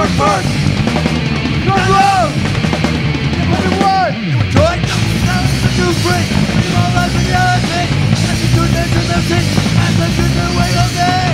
purpose. No love. Everyone. Joy. You free. You all like reality. And you do this in the sea. And the way of it.